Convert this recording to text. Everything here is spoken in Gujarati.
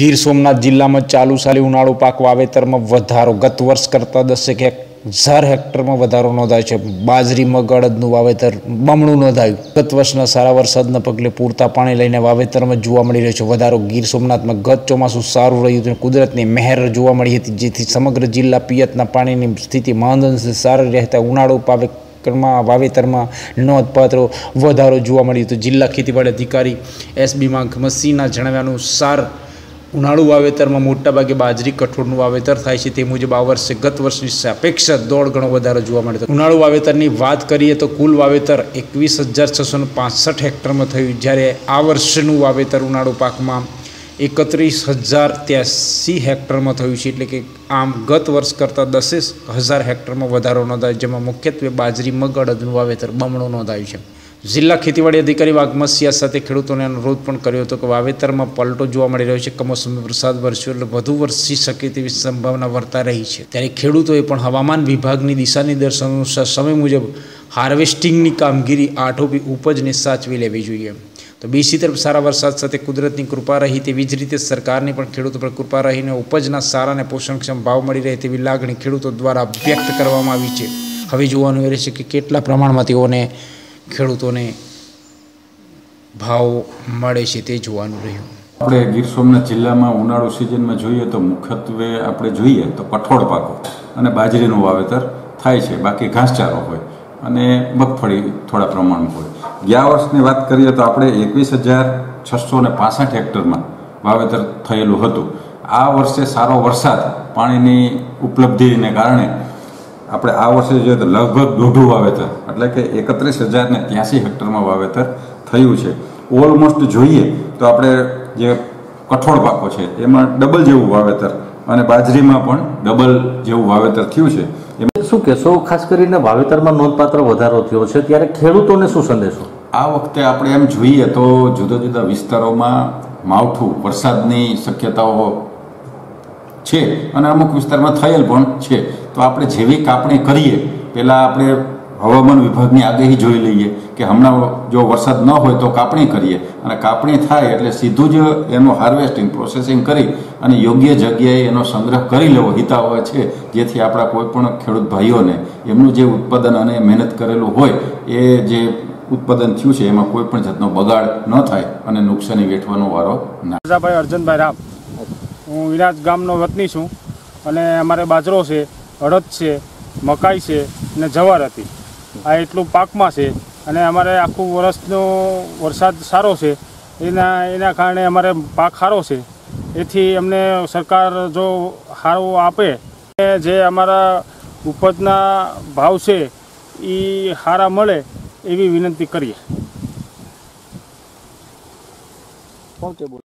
ગીર સોમનાથ જિલ્લામાં ચાલુ સાલે ઉનાળુ પાક વાવેતરમાં વધારો ગત વર્ષ કરતાં 10,000 હેક્ટરમાં વધારો નોંધાયો છે। બાજરી મગ અડદનું વાવેતર બમણું નોંધાયું। ગત વર્ષના સારા વરસાદના પગલે પૂરતા પાણી લઈને વાવેતરમાં જોવા મળી રહ્યો છે વધારો। ગીર સોમનાથમાં ગત ચોમાસું સારું રહ્યું હતું, કુદરતની મહેર જોવા મળી હતી, જેથી સમગ્ર જિલ્લા પિયતના પાણીની સ્થિતિ મહદઅંશે સારી રહેતા ઉનાળુ વાવેતરમાં નોંધપાત્ર વધારો જોવા મળ્યો હતો। જિલ્લા ખેતીવાડી અધિકારી એસબી મસીના જણાવ્યા અનુસાર ઉનાળુ વાવેતરમાં મોટાભાગે બાજરી કઠોળનું વાવેતર થાય છે। તે મુજબ આ વર્ષે ગત વર્ષની સાપેક્ષે 1.5 ગણો વધારો જોવા મળ્યો હતો। ઉનાળુ વાવેતરની વાત કરીએ તો કુલ વાવેતર 21,665 હેક્ટરમાં થયું, જ્યારે આ વર્ષનું વાવેતર ઉનાળુ પાકમાં 31,083 હેક્ટરમાં થયું છે। એટલે કે આમ ગત વર્ષ કરતાં 10,000 હેક્ટરમાં વધારો નોંધાયો, જેમાં મુખ્યત્વે બાજરી મગ અડદનું વાવેતર બમણું નોંધાયું છે। જિલ્લા ખેતીવાડી અધિકારી વાઘમસિયા સાથે ખેડૂતોને અનુરોધ પણ કર્યો હતો કે વાવેતરમાં પલટો જોવા મળી રહ્યો છે। કમોસમી વરસાદ વરસ્યો એટલે વધુ વરસી શકે તેવી સંભાવના વર્તાઈ રહી છે, ત્યારે ખેડૂતોએ પણ હવામાન વિભાગની દિશા નિર્દેશ અનુસાર સમય મુજબ હાર્વેસ્ટિંગની કામગીરી આટોપી ઉપજને સાચવી લેવી જોઈએ। તો બીજી તરફ સારા વરસાદ સાથે કુદરતની કૃપા રહી, તેવી જ રીતે સરકારની પણ ખેડૂતો પર કૃપા રહીને ઉપજના સારા અને પોષણક્ષમ ભાવ મળી રહે તેવી લાગણી ખેડૂતો દ્વારા વ્યક્ત કરવામાં આવી છે। હવે જોવાનું એ રહેશે કે કેટલા પ્રમાણમાં તેઓને ખેડૂતોને ભાવ મળે છે તે જોવાનું રહ્યું। આપણે ગીર સોમનાથ જિલ્લામાં ઉનાળુ સિઝનમાં જોઈએ તો મુખ્યત્વે આપણે જોઈએ તો કઠોળ પાકો અને બાજરીનું વાવેતર થાય છે, બાકી ઘાસચારો હોય અને મગફળી થોડા પ્રમાણમાં હોય। ગયા વર્ષની વાત કરીએ તો આપણે 21,665 હેક્ટરમાં વાવેતર થયેલું હતું। આ વર્ષે સારો વરસાદ પાણીની ઉપલબ્ધિને કારણે આપણે આ વર્ષે જોઈએ તો લગભગ દોઢું વાવેતર એટલે કે 31,083 હેક્ટરમાં વાવેતર થયું છે। ઓલમોસ્ટ જોઈએ તો આપણે જે કઠોળ પાકો છે એમાં ડબલ જેવું વાવેતર અને બાજરીમાં પણ ડબલ જેવું વાવેતર થયું છે। શું કહેશો, ખાસ કરીને વાવેતરમાં નોંધપાત્ર વધારો થયો છે, ત્યારે ખેડૂતોને શું સંદેશો? આ વખતે આપણે એમ જોઈએ તો જુદા જુદા વિસ્તારોમાં માવઠું વરસાદની શક્યતાઓ છે અને અમુક વિસ્તારમાં થયેલ પણ છે। તો આપણે જેવી કાપણી કરીએ પહેલાં આપણે હવામાન વિભાગની આગાહી જોઈ લઈએ કે હમણાં જો વરસાદ ન હોય તો કાપણી કરીએ, અને કાપણી થાય એટલે સીધું જ એનું હાર્વેસ્ટિંગ પ્રોસેસિંગ કરી અને યોગ્ય જગ્યાએ એનો સંગ્રહ કરી લેવો હિતાવહ છે, જેથી આપણા કોઈ પણ ખેડૂત ભાઈઓને એમનું જે ઉત્પાદન અને મહેનત કરેલું હોય એ જે ઉત્પાદન થયું છે એમાં કોઈ પણ જાતનો બગાડ ન થાય અને નુકસાની વેઠવાનો વારો ના। રાજાભાઈ અર્જુનભાઈ રામ, હું વિરાજ ગામનો વતની છું અને અમારે બાજરો છે, અડદ છે, મકાઈ છે અને જવાર હતી। આ એટલું પાકમાં છે અને અમારે આખું વર્ષનો વરસાદ સારો છે, એના કારણે અમારે પાક સારો છે। એથી અમને સરકાર જો સારું આપે, જે અમારા ઉપજના ભાવ છે એ સારા મળે એવી વિનંતી કરીએ।